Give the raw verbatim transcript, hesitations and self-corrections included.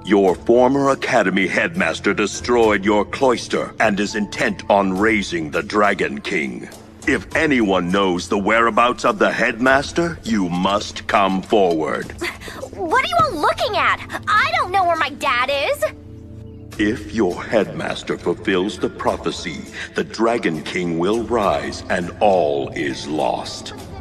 Your former academy headmaster destroyed your cloister and is intent on raising the Dragon King. If anyone knows the whereabouts of the headmaster, you must come forward. What are you all looking at? I don't know where my dad is. If your headmaster fulfills the prophecy, the Dragon King will rise and all is lost.